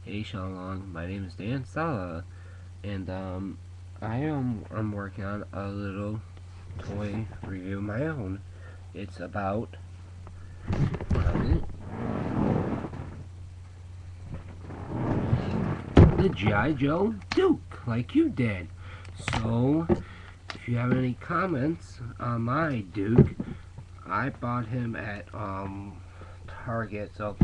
Hey Shalom, my name is Dan Sala, and I'm working on a little toy review of my own. It's about the G.I. Joe Duke, like you did. So, if you have any comments on my Duke, I bought him at Target, so